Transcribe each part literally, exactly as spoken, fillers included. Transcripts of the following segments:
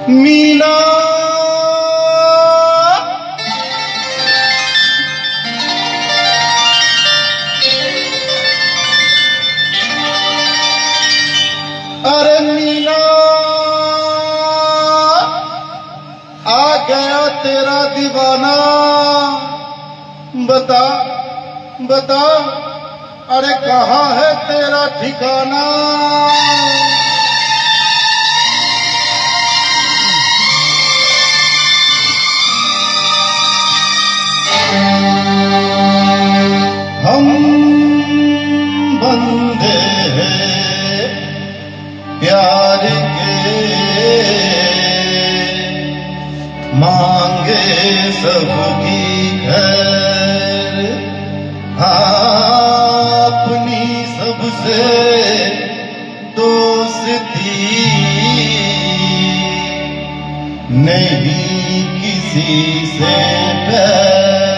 मीना अरे मीना आ गया तेरा दीवाना। बता बता अरे कहाँ है तेरा ठिकाना। हम बंदे हैं प्यार के, मांगे सबकी खैर, अपनी सबसे दोस्ती नहीं किसी से बैर।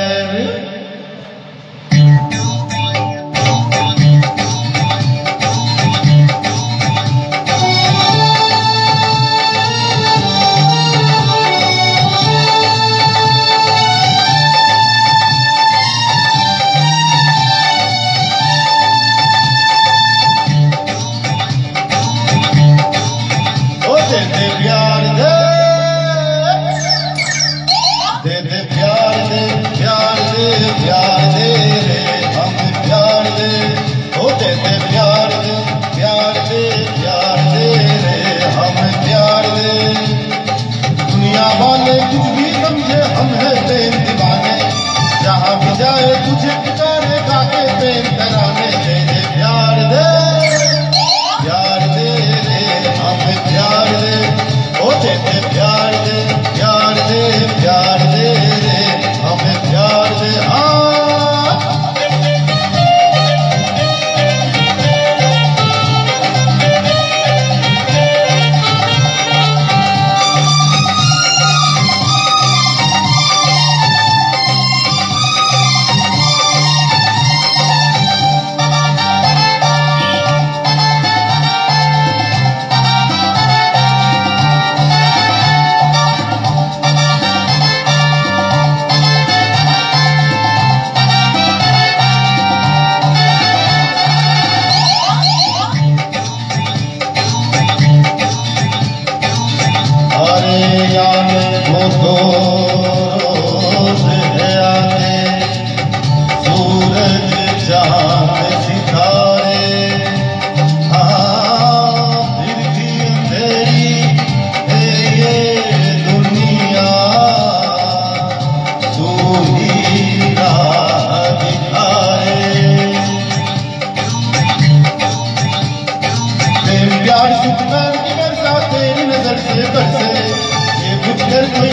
तुझे पुकारे गाके प्रेम कराने, दे दे प्यार दे प्यार दे रे हमें प्यार दे, ओ दे दे प्यार दे प्यार दे प्यार दे रे हमें प्यार दे। हाँ तेरी नजर से बरसे ये मुझ घर कोई